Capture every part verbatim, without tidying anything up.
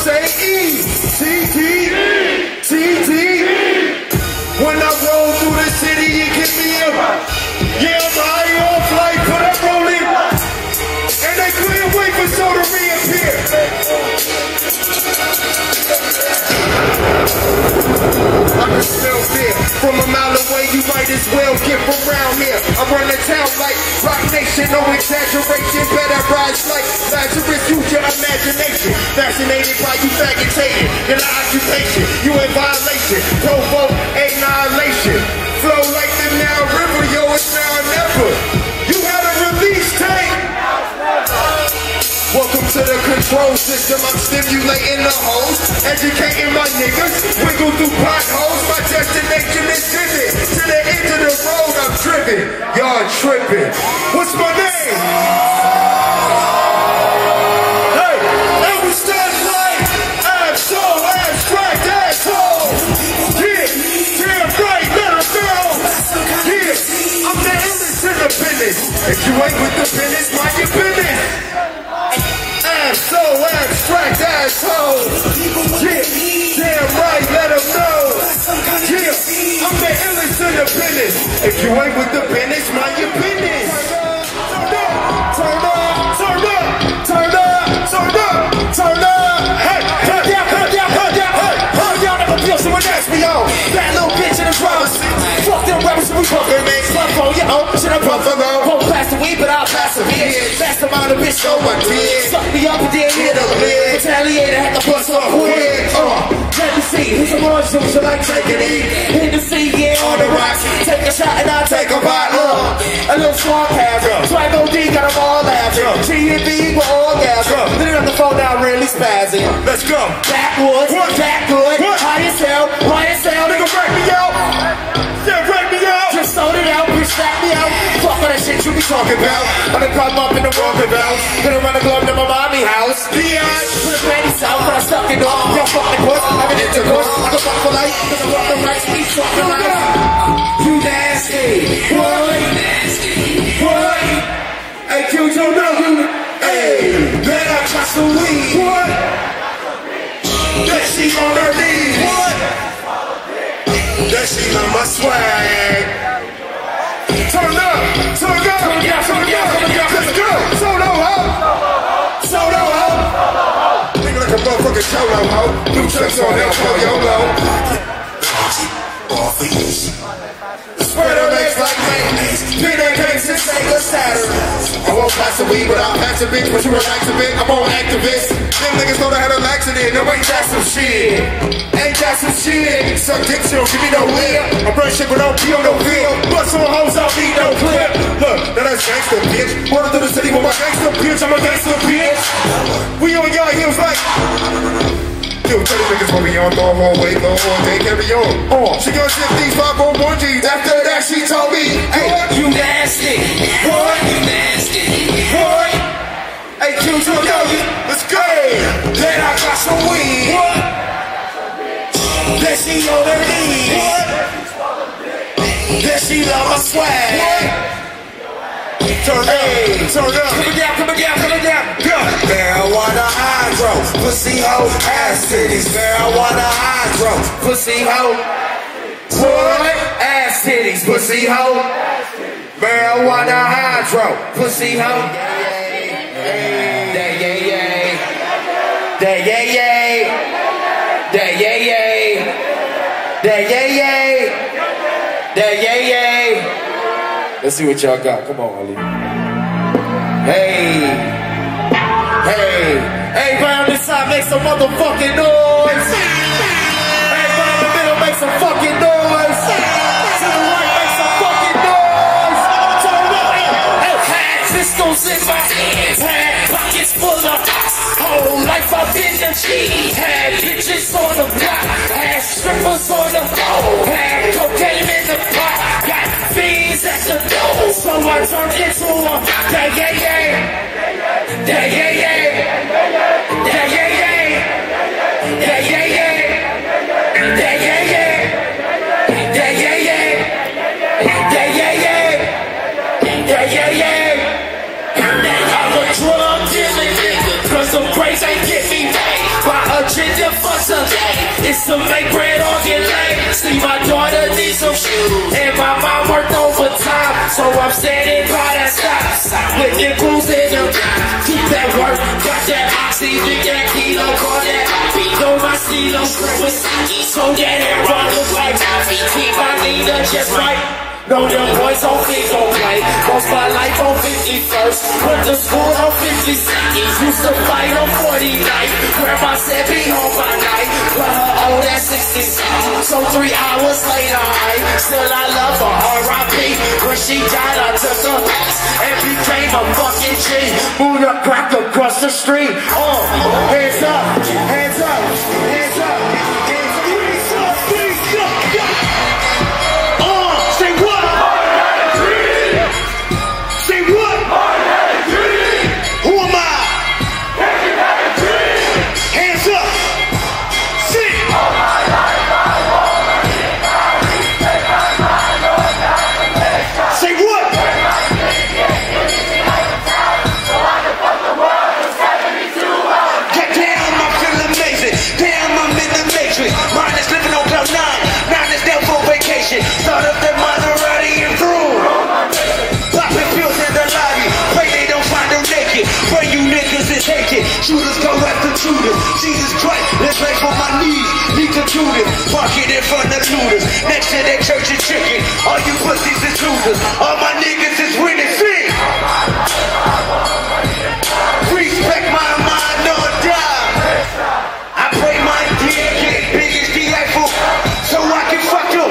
say E, T T, T T. When I roll through the city, you get me up. Yeah, I'm high on flight, but I'm rolling. And they couldn't wait for Soul to reappear. I can smell fear from a mile away. You might as well get from around here. I run the town like Rock Nation, no exaggeration. Better rise like Lazarus, use your imagination. Fascinated by you faggotating in our occupation. You in violation, provoke annihilation. Flow like the Nile River, yo, it's now or never. You had a release tank. Welcome to the control system, I'm stimulating the hoes, educating my niggas, wiggle through potholes, my destination is vivid, to the end of the road I'm driven, y'all tripping. What's my name? Hey, and we start like, I'm so abstract, asshole. Yeah, damn right, let her go. Yeah, I'm the illest in the business. If you ain't with the business, mind your business. I'm so abstract, asshole. Yeah, damn right, let them know. Yeah, I'm the illest in the business. If you ain't with the business, mind your business. Turn up, turn up, turn up, turn up, turn up. Hey, turn down, turn down, turn down. Hey, hey, y'all never feel someone ask me on. That little bitch in the drums. Fuck them rappers, we fucking man. Slap on your own, shit I'm buffalo. Won't pass the weed, but I'll pass the bitch. Fast amount of bitch, so I did. Suck me up and then hit a lid. Retaliator, had to bust off quick. Uh, let me see, who's a more juice, so like take it easy. Hit the sea, yeah, on the rocks. Take a shot and I'll take a bite. Uh, a little sarcasm. Swag O D, got them all laughing. G and B, we're all gassing. Then on the phone now, really spazzing. Let's go. Backwoods, what? Back good. What? High as hell, high as hell. Nigga, break me out. Yeah, break me out. Just sold it out, bitch, stack me out. Fuck all that shit you be talking about. I'm gonna come up in the walking bounce. Gonna run the globe to my mommy house. Yeah, put a panties out, but I stuck it off. Yo, fuck the course, I'm an intercourse. I can fuck for life, cause I walk the right, we fuck the right. You nasty, what? You nasty, what? Hey, Q, you know you. Hey, man, I got some weed. What? That she on her knees. What? That she on my swag. Turn up, turn up, turn down, turn down, turn down. Let's go. Solo ho, solo ho. Nigga like a motherfucking solo ho. New tricks on that for YOLO. All for you. Spread her legs like mayonnaise. Peter cakes and Sega Saturn. I won't pass the weed, but I'll pass a bitch. But you relax a bit, I'm on activist. Them niggas know they had a laxative. No, ain't that some shit? Ain't that some shit? Suck dick, she don't give me no lip. I burn shit, but don't peel no feel. Bust on hoes, I'll need no clip. Look, now that's gangsta, bitch. Running through the city with my gangsta bitch. I'm a gangsta bitch. We on y'all heels like. Yo, tell the niggas what we on, throw them all way, low on, they carry on. Oh, she gonna shift these five on one G's. After that, she told me, hey, you nasty. What? You nasty. What? Hey, Q, you know you. Let's go. Then I got some weed. What? Then she on her knees. What? Then she love my swag. What? Turn up, turn up, coming down, coming down, coming down, go! Marijuana hydro, pussy hoe, ass titties. Marijuana hydro, pussy hoe. What? Ass titties, pussy hoe. Marijuana hydro, pussy hoe. Day, yay, yay. Day, yay, yay. Day, yay, yay. Day, yay, yay. Day, yay, yay. Let's see what y'all got. Come on, Ali. Hey. Hey. Everybody on this side, make some motherfucking noise. Everybody in the middle, make some fucking noise. To the right, make some fucking noise. To the right. Hey, had pistols in my hands. Had pockets full of whole life I've been the cheese. Had bitches on the block. Had strippers on the floor. Had cocaine in the pot. Got fiends at the door. So I turned into a day, yeah, yeah. Day, yeah, yeah. Day, yeah, yeah. Day, yeah, yeah. Day, yeah, yeah. Day, yeah, yeah. Day, yeah, yeah. Day, yeah, yeah. I'm a drug dealing nigga, cause some praise ain't get me paid by a G hustle. It's to make bread or get laid. See, my daughter needs some shoes, and my mom worked overtime, so I'm standing by that stop with the crews in the keep that work, got that oxy, drink that kilo, call that beat on my stilo, so that hair run look like keep my leader just right. No, them boys on things don't play. Lost my life on fifty-first. Went to school on fifty-second. Used to fight on forty-ninth. Grandma said be home by night. But her old at sixty-seven. So three hours later, I still I love her. R I P When she died, I took her ass and became a fucking G. Moved up, crack across the street. Oh, hands up, hands up, hands up, hands up, hands up, hands up, yeah. Start up that Maserati and through. Popping pills in the lobby. Pray they don't find her naked. Pray you niggas is taken. Shooters go after shooters. Jesus Christ, let's lay for my knees. Need to do this. Park it in front of looters. Next to that church and chicken. All you pussies is losers. All my niggas is winning. Sing. Respect my mind or die. I pray my dick get big as the Eiffel, so I can fuck you.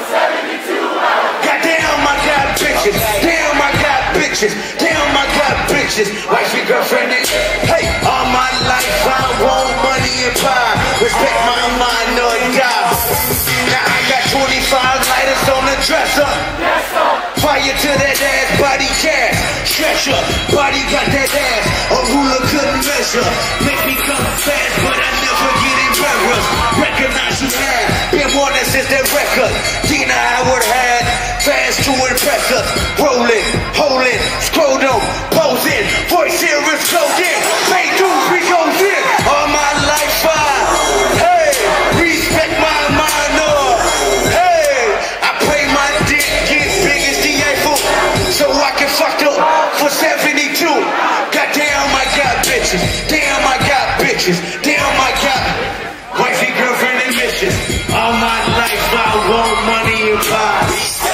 Damn, I got bitches. Damn, I got bitches. Wifey, girlfriend, and hey, all my life I want money and power. Respect my mind or die. Now I got twenty-five lighters on the dresser. Fire to that ass, body cash. Stretch up, body got that ass. A ruler couldn't measure. Make me come fast, but I never get embarrassed. Recognize you have been wanting since that record. Tina Howard had fast to impress us. Rolling, holding, scrotum, posing. Voice here is closing. Pay dues, we goes in. All my life I, hey, respect my mind or, hey, I pray my dick get big as the Eiffel, so I can fuck up for seventy-two. Goddamn, I got bitches. Damn, I got bitches. Damn, I got wifey, girlfriend, and missions. All my life I want money and power.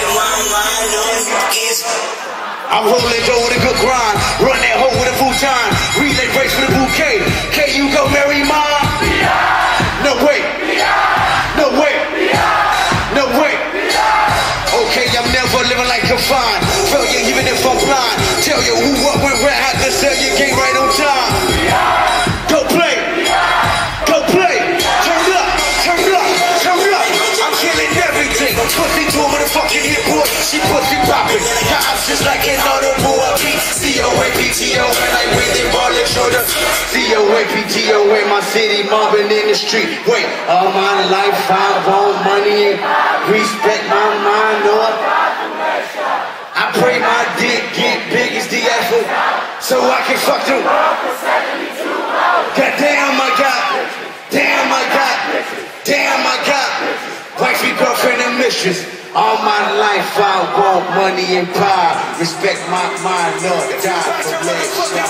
I'm rolling dough with a good grind. Run that hoe with a full time. Relay race with a bouquet. Can you go marry mom? No way. No way. No way. Okay, I'm never living like a fine. Tell you even if I'm blind. Tell you who, what, when, where, how to sell your game right on time. Go play. Go play. Turn up. Turn up. Turn up. I'm killing everything. Pussy to a motherfucking hit boy. She pussy popping. Got options like an audible. C O A P T O N. Like with the ball and shoulder. C O A P T O N. My city mobbing in the street. Wait, all my life I want money and respect my mind. No, I pray my dick get big as the Eiffel, so I can fuck them. Goddamn, I got. Damn, I got. Damn, I got. Wifey, girlfriend, and mistress. All my life I want money and power. Respect my mind, Lord, die for blood.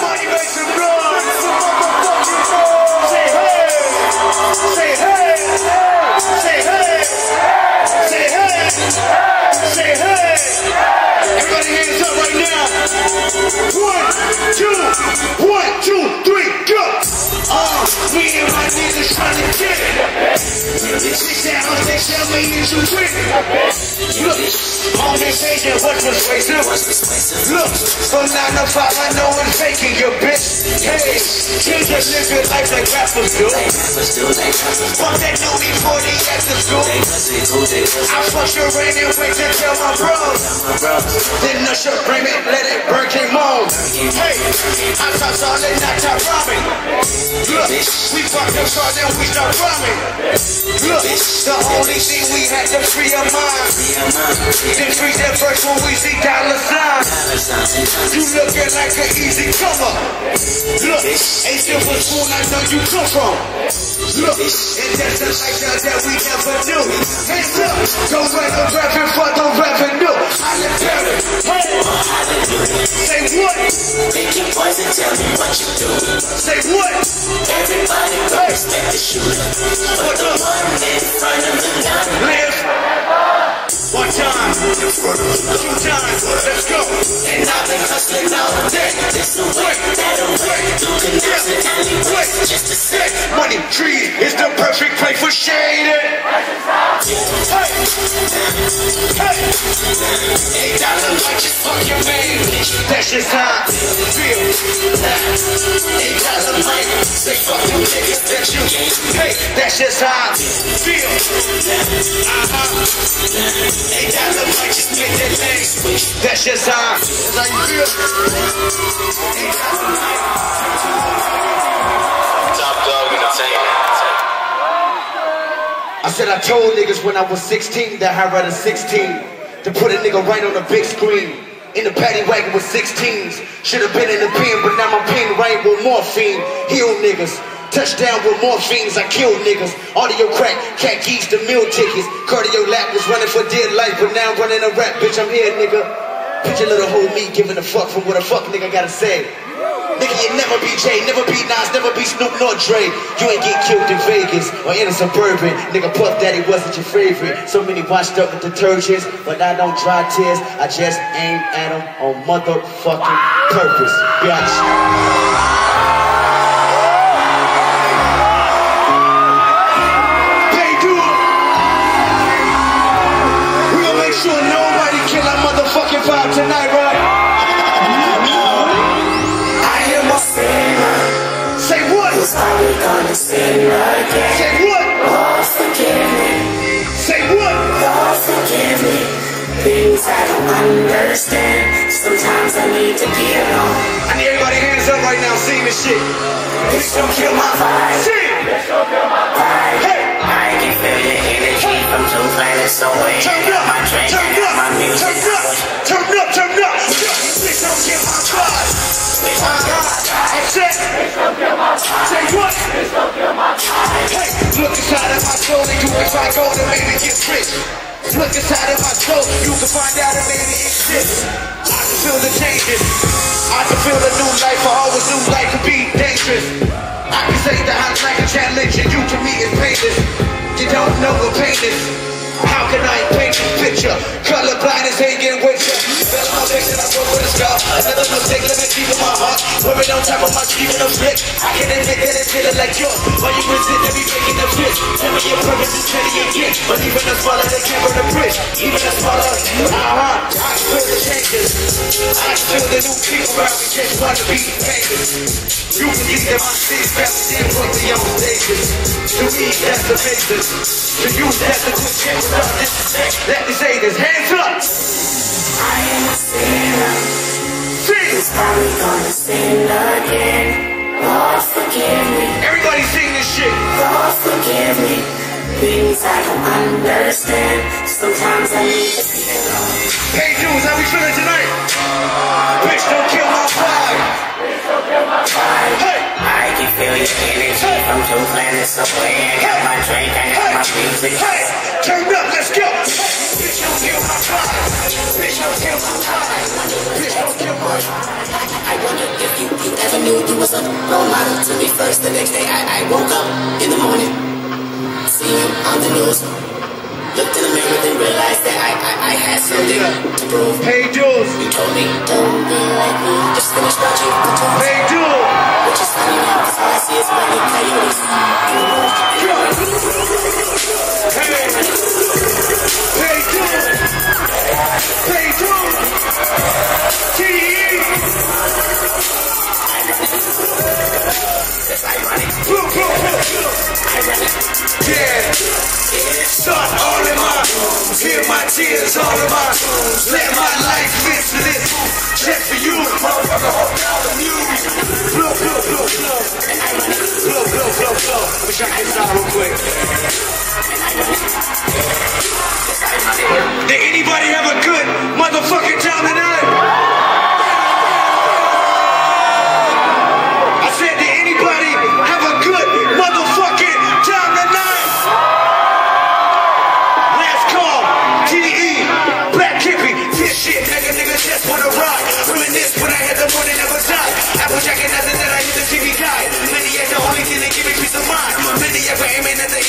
Say hey, say hey, say hey, say hey, say hey. Everybody hands up right now. One, two, one, two, three, go. Uh, me and my niggas trying to get it. Six down, they tell me you should win. Look, on this station, what's persuasive? Look, from nine to five, I know I'm faking your bitch. Hey, kids are living life like rappers do. Fuck that new before they at the school. I fuck your rain and wait to tell my bros. Then usher bring it, let it burn him on. Hey, I talk solid, not top ramen. Look, we fuck the car, then we start rhyming. Look, the only thing we had to free our mind. Then freeze that first when we see dollar signs. You looking like an easy comer. Look, a silver spoon I know you come from. Look, And that's the lifestyle that we never do. Hands up, don't let no rapping for no revenue. Hallelujah. Say what? Pick your poison, tell me what you do. Say what? Everybody go respect the shooter, but the one in front of the gun live. One time, two times, let's go. And I've been hustling all day. This a way, that a way. You can use it anyway, just a sec. Money tree is the perfect place for shading. Hey, hey. Eight dollar might just fuck your main bitch. That's just how I feel. Eight dollar might say fuck them niggas that you ain't. Hey, that's just how I feel. Uh-huh. Eight dollar might just make that thing switch. That's just how I feel. That's how you feel. Top dog entertainment. I said I told niggas when I was sixteen that I'd rather sixteen to put a nigga right on the big screen. In the paddy wagon with sixteens. Should've been in the pen, but now my pen right with morphine. Heal niggas. Touchdown with morphines, I kill niggas. Audio crack, cat keys to meal tickets. Cardio lap was running for dear life, but now I'm running a rap, bitch, I'm here, nigga. Picture little whole me giving a fuck from what a fuck nigga gotta say. Nigga, you never be Jay, never be Nas, never be Snoop nor Dre. You ain't get killed in Vegas or in a Suburban. Nigga, Puff Daddy wasn't your favorite. So many washed up with detergents, but I don't dry tears. I just aim at them on motherfucking purpose, bitch. Sure nobody kill our motherfucking vibe tonight, right? I am a sinner. Say what? Who's probably gonna sin again? Say what? Lord forgive me. Say what? Lord forgive me. Things I don't understand. Sometimes I need to be alone. I need everybody hands up right now, sing this shit. Bitch, don't kill my vibe. Sing! Bitch, don't kill my vibe. Hey! I can feel your energy from two planets away. Turn up! My drink, Turn up! my music. Turn up! Turn up! Turn up! Bitch, don't kill my vibe. I said, Bitch, don't kill my vibe. say what? Bitch, don't kill my vibe. Hey, look inside of my soul and you can find gold and maybe get rich. Look inside of my soul, you can find out and maybe exist. I can feel the changes. I can feel a new life. I always knew life could be dangerous. I can say that I like a challenge and you to me is painless. You don't know what pain is. How can I paint this picture? Colorblind is hanging with ya. Fell on my face and I broke with a scar. Another mistake, let me keep in my heart. Wearing on top of my sleeve in a flick. I can admit that it's feeling like yours. Why you resist to be making the fist? Tell me your purpose is trying to get. But even the smaller they can't burn the bridge. Even the smaller, uh-huh. I can feel the changes. I can feel the new people around me just want to be famous. You can see that my city's family didn't put me on stages. To me, that's the basis. To you, that's the quick check. Let me say this, hands up! I am a sinner. Sing! Who's probably gonna sin again. Lord forgive me. Everybody sing this shit! Lord forgive me. Things I don't understand. Sometimes I need to be alone. Hey dudes, how we feeling tonight? Bitch, don't kill my vibe! Bitch, don't kill my vibe. Hey! I can feel your energy from two planets away. I got my drink, I got my music. Hey! Turn up, let's go! Bitch, don't kill my vibe! Bitch, don't kill my vibe! Bitch, don't kill my vibe! I wonder if you, you ever knew you was a role model to me first. The next day I, I woke up in the morning, see you on the news. Looked in the mirror and realized that I, I, I had something to prove. Hey dudes! You told me, don't be like me, just finish watching the tour. Hey dude! Which is funny now, cause all I see is running coyotes. Hey! Hey dude! Hey dude! T E! That's ironic. Blue, blue, blue! Ironic. Yeah! Start all in my rooms, hear my tears all in my rooms. Let my life miss this just for you, motherfucker. Hold down the news. Blow, blow, blow, blow. Blow, blow, blow, blow. Let me check this out real quick. Did anybody have a good motherfucking time tonight? I said, did anybody have a good motherfucking time tonight?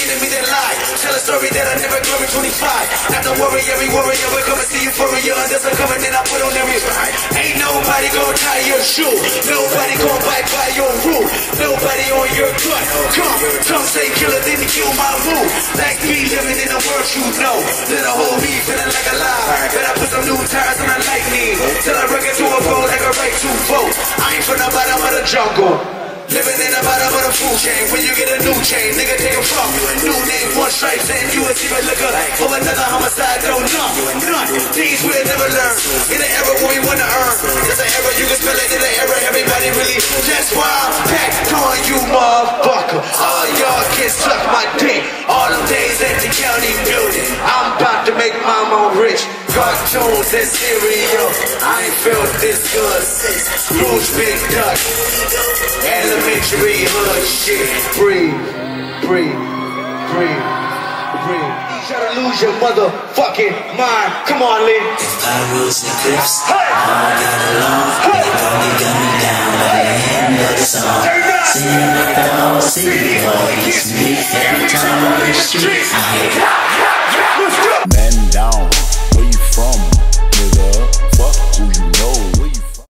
enemy that lie. Tell a story that I never glory twenty-five. Not to worry, every warrior will come and see you for a year. There's a covenant I put on every ride. Ain't nobody gonna tie your shoe. Nobody gonna bite by your rule. Nobody on your gut. Come, come say killer, then kill my move. Like me living in the world you know. Little whole me feeling like a lie. But I put some new tires on the lightning. Till I rock it to a boat like a right to vote. I ain't from the bottom of the jungle. Living in the bottom of the food chain. When you get a new chain, nigga take it from you. A new name, one stripes, and you a secret liquor. For another homicide, don't none, none. Things we'll never learn. In an era where we wanna earn. There's an era, you can spell it in an era. Everybody really, that's why I'm packed on you, motherfucker. All y'all can suck my dick. All them days at the county building. I'm about to make mama rich. Cartoons and cereal. I ain't felt this good since Bruce Big Duck. Elementary hood shit. Breathe, breathe, breathe, breathe. You try to lose your motherfucking mind. Come on, Lee. If I rules the clips, hey. All got along. Hey. They probably gun me down by the end of the song. Singing with the whole city. Boy, it's me every time on the street. I